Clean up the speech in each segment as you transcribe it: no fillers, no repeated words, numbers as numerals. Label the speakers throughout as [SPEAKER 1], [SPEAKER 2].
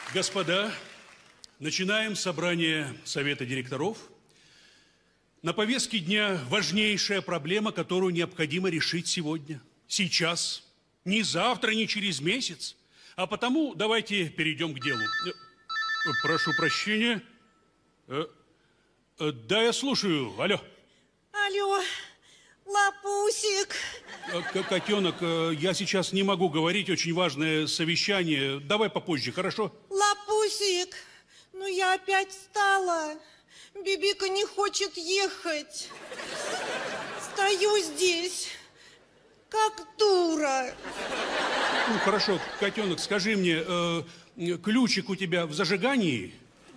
[SPEAKER 1] Господа, начинаем собрание Совета директоров. На повестке дня важнейшая проблема, которую необходимо решить сегодня, сейчас, не завтра, не через месяц. А потому давайте перейдем к делу. Прошу прощения. Да, я слушаю. Алло.
[SPEAKER 2] Алло, Лапусик.
[SPEAKER 1] Котенок, я сейчас не могу говорить, очень важное совещание. Давай попозже, хорошо?
[SPEAKER 2] Лапусик, ну я опять встала. Бибика не хочет ехать. Стою здесь, как дура.
[SPEAKER 1] Ну, хорошо, котенок, скажи мне, ключик у тебя в зажигании?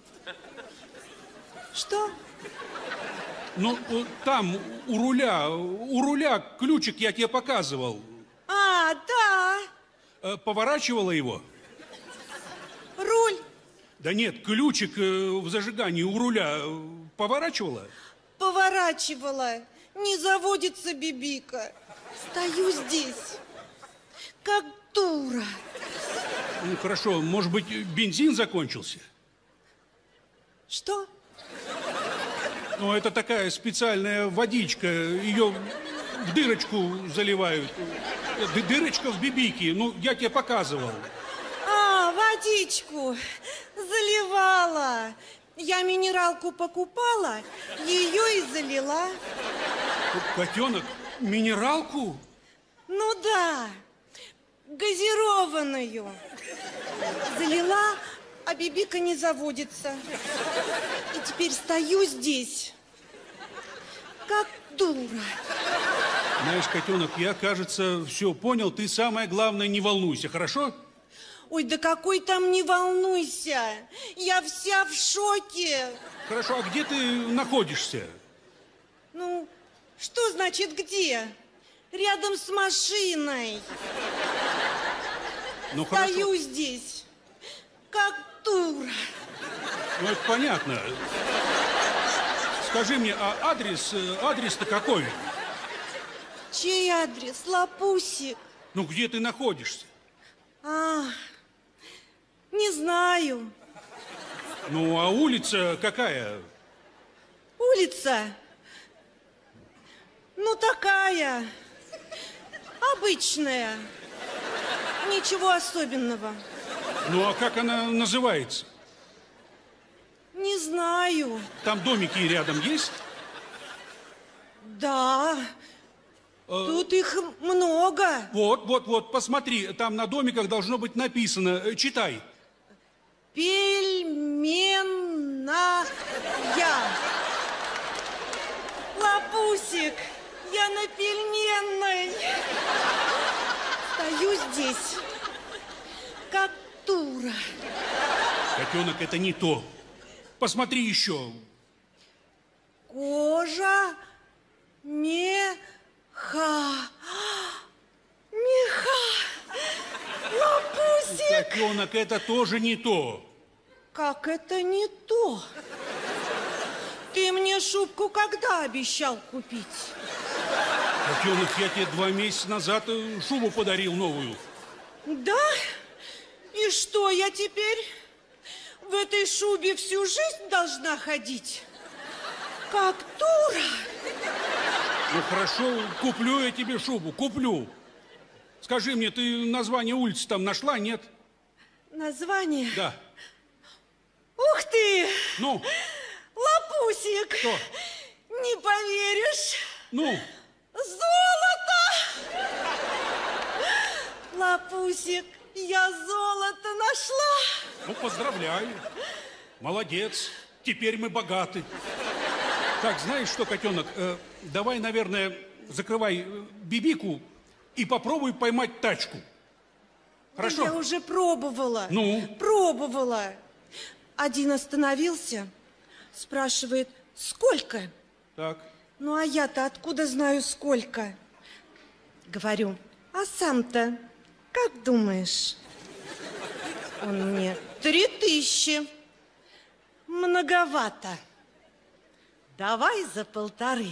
[SPEAKER 2] Что?
[SPEAKER 1] Ну, там, у руля ключик я тебе показывал.
[SPEAKER 2] А, да.
[SPEAKER 1] Поворачивала его?
[SPEAKER 2] Руль.
[SPEAKER 1] Да нет, ключик в зажигании у руля поворачивала?
[SPEAKER 2] Поворачивала. Не заводится Бибика. Стою здесь, как дура.
[SPEAKER 1] Ну, хорошо, может быть, бензин закончился?
[SPEAKER 2] Что?
[SPEAKER 1] Ну, это такая специальная водичка, ее в дырочку заливают. Дырочка в Бибике, ну, я тебе показывал.
[SPEAKER 2] А, водичку заливала. Я минералку покупала, ее и залила.
[SPEAKER 1] Котенок, минералку?
[SPEAKER 2] Ну да, газированную. Залила, а Бибика не заводится. И теперь стою здесь, как дура.
[SPEAKER 1] Знаешь, котенок, я, кажется, все понял. Ты, самое главное, не волнуйся, хорошо?
[SPEAKER 2] Ой, да какой там, не волнуйся. Я вся в шоке.
[SPEAKER 1] Хорошо, а где ты находишься?
[SPEAKER 2] Ну, что значит где? Рядом с машиной.
[SPEAKER 1] Ну,
[SPEAKER 2] Стою
[SPEAKER 1] хорошо.
[SPEAKER 2] здесь, как дура.
[SPEAKER 1] Ну, это понятно. Скажи мне, а адрес-то какой?
[SPEAKER 2] Чей адрес, Лапусик?
[SPEAKER 1] Ну, где ты находишься?
[SPEAKER 2] А, не знаю.
[SPEAKER 1] Ну, а улица какая?
[SPEAKER 2] Улица? Ну, такая. Обычная. Ничего особенного.
[SPEAKER 1] Ну, а как она называется?
[SPEAKER 2] Не знаю.
[SPEAKER 1] Там домики рядом есть?
[SPEAKER 2] Да. Тут их много.
[SPEAKER 1] Вот, посмотри, там на домиках должно быть написано. Читай.
[SPEAKER 2] Пельменная. Лапусик, я на пельменной. Стою здесь, как дура.
[SPEAKER 1] Котенок, это не то. Посмотри еще.
[SPEAKER 2] Кожа, меха. Лапусик.
[SPEAKER 1] Котенок, это тоже не то.
[SPEAKER 2] Как это не то? Ты мне шубку когда обещал купить?
[SPEAKER 1] Котенок, я тебе 2 месяца назад шубу подарил новую.
[SPEAKER 2] Да? И что, я теперь в этой шубе всю жизнь должна ходить? Как дура.
[SPEAKER 1] Ну, хорошо, куплю я тебе шубу, куплю. Скажи мне, ты название улицы там нашла, нет?
[SPEAKER 2] Название?
[SPEAKER 1] Да.
[SPEAKER 2] Ух ты!
[SPEAKER 1] Ну?
[SPEAKER 2] Лапусик!
[SPEAKER 1] Что?
[SPEAKER 2] Не поверишь?
[SPEAKER 1] Ну?
[SPEAKER 2] Золото! Лапусик, я золото нашла!
[SPEAKER 1] Ну, поздравляю. Молодец. Теперь мы богаты. Так, знаешь что, котенок, давай, наверное, закрывай Бибику и попробуй поймать тачку. Хорошо?
[SPEAKER 2] Я уже пробовала.
[SPEAKER 1] Ну?
[SPEAKER 2] Пробовала. Один остановился, спрашивает, сколько?
[SPEAKER 1] Так.
[SPEAKER 2] Ну, а я-то откуда знаю, сколько? Говорю, а сам-то как думаешь? Он мне, 3000. Многовато. Давай за 1,5.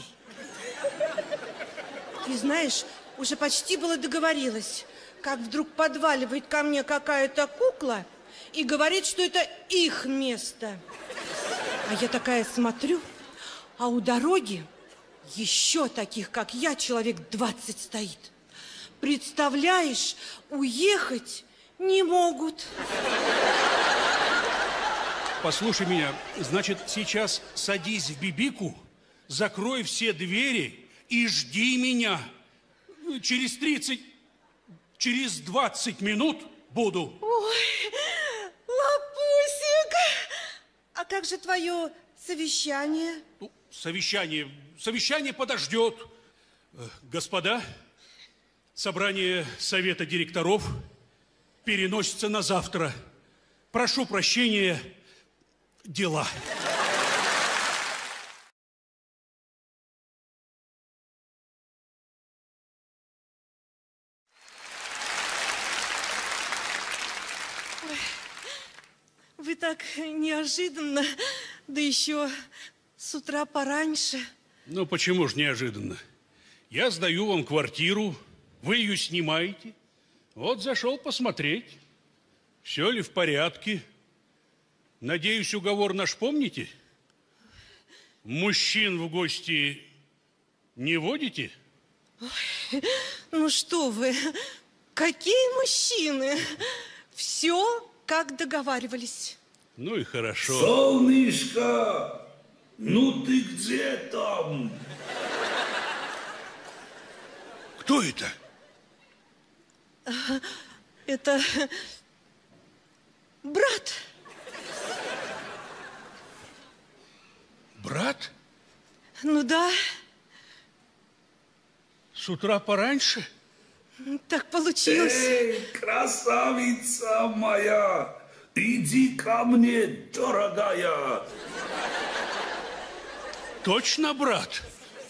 [SPEAKER 2] Ты знаешь, уже почти было договорилась, как вдруг подваливает ко мне какая-то кукла и говорит, что это их место. А я такая смотрю, а у дороги еще таких, как я, человек 20 стоит. Представляешь, уехать не могут.
[SPEAKER 1] Послушай меня, значит, сейчас садись в бибику, закрой все двери и жди меня. Через 20 минут буду.
[SPEAKER 2] Ой, Лапусик, а как же твое совещание?
[SPEAKER 1] Ну, совещание подождет. Господа, собрание совета директоров переносится на завтра. Прошу прощения, дела.
[SPEAKER 2] Вы так неожиданно, да еще с утра пораньше.
[SPEAKER 1] Ну, почему же неожиданно? Я сдаю вам квартиру, вы ее снимаете. Вот зашел посмотреть, все ли в порядке. Надеюсь, уговор наш помните? Мужчин в гости не водите?
[SPEAKER 2] Ой, ну что вы, какие мужчины? Все, как договаривались.
[SPEAKER 1] Ну и хорошо.
[SPEAKER 3] Солнышко, ну ты где там?
[SPEAKER 1] Кто это?
[SPEAKER 2] Это брат.
[SPEAKER 1] Брат?
[SPEAKER 2] Ну да,
[SPEAKER 1] С утра пораньше?
[SPEAKER 2] так получилось.
[SPEAKER 3] Эй, красавица моя, иди ко мне, дорогая.
[SPEAKER 1] Точно брат?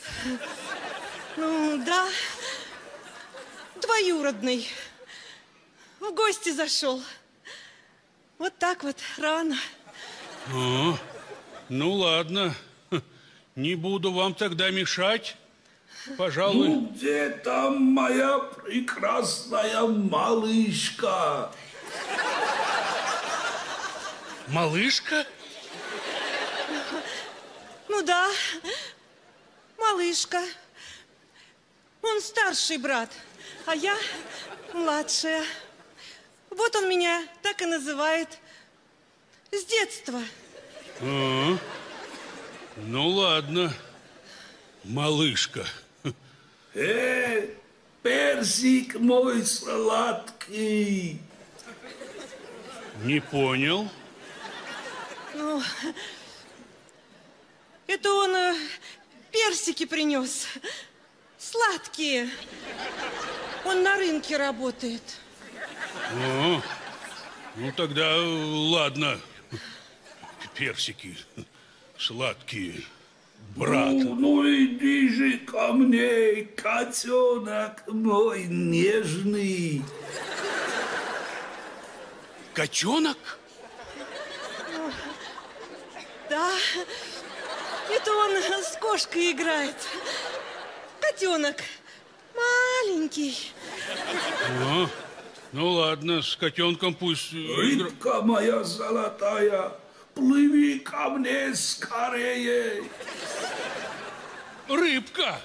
[SPEAKER 2] Ну да, двоюродный. В гости зашел. Вот так вот, рано.
[SPEAKER 1] О, ну ладно, не буду вам тогда мешать. Пожалуй.
[SPEAKER 3] Ну где там моя прекрасная малышка?
[SPEAKER 1] Малышка?
[SPEAKER 2] Ну да, малышка. Он старший брат, а я младшая. Вот он меня так и называет с детства.
[SPEAKER 1] А, ну ладно, малышка.
[SPEAKER 3] Персик мой сладкий.
[SPEAKER 1] Не понял.
[SPEAKER 2] Ну, это он персики принес. Сладкие. Он на рынке работает.
[SPEAKER 1] О, ну тогда ладно. Персики сладкие. Брат.
[SPEAKER 3] Ну иди же ко мне, котенок мой нежный.
[SPEAKER 1] Котенок?
[SPEAKER 2] Да, это он с кошкой играет. Котенок маленький.
[SPEAKER 1] О, ну ладно, с котенком пусть...
[SPEAKER 3] Рыбка моя золотая, плыви ко мне скорее.
[SPEAKER 1] Рыбка!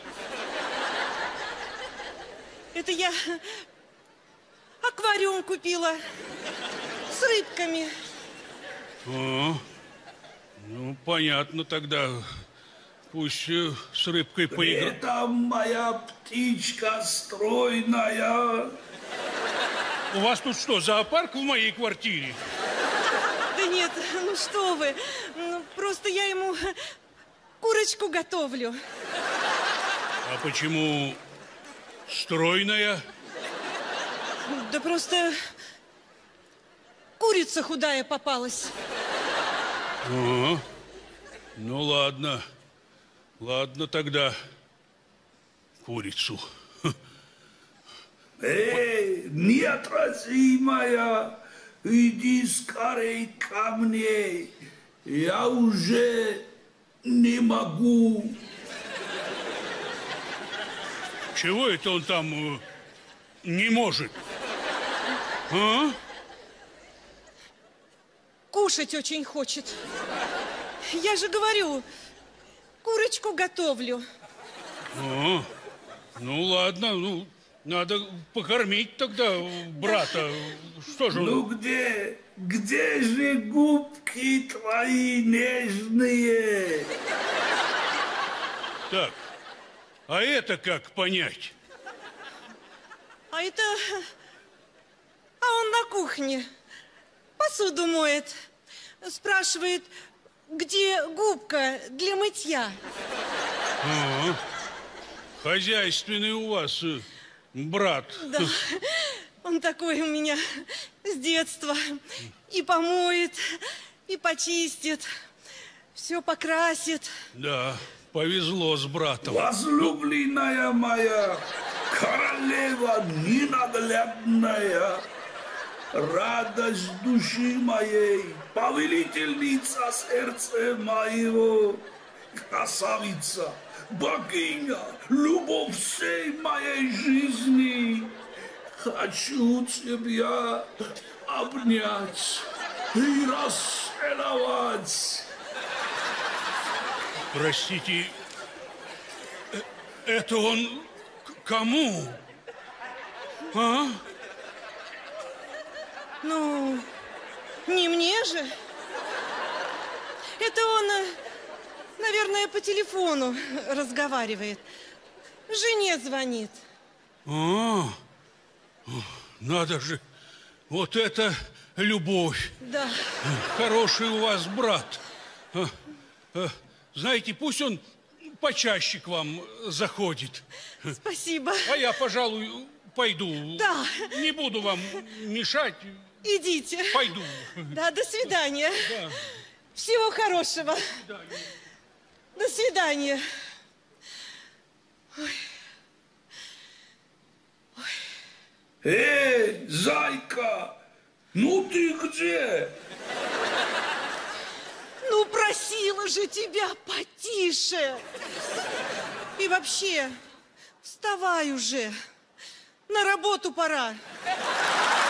[SPEAKER 2] Это я аквариум купила с рыбками.
[SPEAKER 1] О, ну понятно тогда. Пусть с рыбкой поиграет.
[SPEAKER 3] Это моя птичка стройная.
[SPEAKER 1] У вас тут что, зоопарк в моей квартире?
[SPEAKER 2] Да нет, ну что вы, ну, просто я ему курочку готовлю.
[SPEAKER 1] А почему стройная?
[SPEAKER 2] Да просто курица худая попалась.
[SPEAKER 1] О, ну ладно. Ладно тогда курицу.
[SPEAKER 3] Неотразимая, иди скорей ко мне. Я уже не могу.
[SPEAKER 1] Чего это он там не может? А?
[SPEAKER 2] кушать очень хочет. Я же говорю, курочку готовлю.
[SPEAKER 1] О, ну ладно, ну надо покормить тогда брата. Что же
[SPEAKER 3] Ну
[SPEAKER 1] он?
[SPEAKER 3] где же губки твои нежные?
[SPEAKER 1] Так, а это как понять?
[SPEAKER 2] А это... А он на кухне посуду моет. Спрашивает, где губка для мытья.
[SPEAKER 1] Ага. Хозяйственный у вас брат.
[SPEAKER 2] Да, он такой у меня с детства. И помоет, и почистит, все покрасит.
[SPEAKER 1] Да, повезло с братом.
[SPEAKER 3] Возлюбленная моя, королева ненаглядная, радость души моей, повелительница сердца моего, красавица, богиня, любовь всей моей жизни. Хочу тебя обнять и расцеловать.
[SPEAKER 1] Простите, это он кому? А?
[SPEAKER 2] Ну, не мне же. Это он, наверное, по телефону разговаривает. Жене звонит.
[SPEAKER 1] А, надо же, вот это любовь.
[SPEAKER 2] Да.
[SPEAKER 1] Хороший у вас брат. Знаете, пусть он почаще к вам заходит.
[SPEAKER 2] Спасибо.
[SPEAKER 1] А я, пожалуй, пойду.
[SPEAKER 2] Да.
[SPEAKER 1] Не буду вам мешать.
[SPEAKER 2] Идите.
[SPEAKER 1] Пойду.
[SPEAKER 2] Да, до свидания.
[SPEAKER 1] Да.
[SPEAKER 2] Всего хорошего.
[SPEAKER 1] Да.
[SPEAKER 2] До свидания.
[SPEAKER 3] Эй, зайка, ну ты где?
[SPEAKER 2] Ну, просила же тебя потише. И вообще, вставай уже. На работу пора.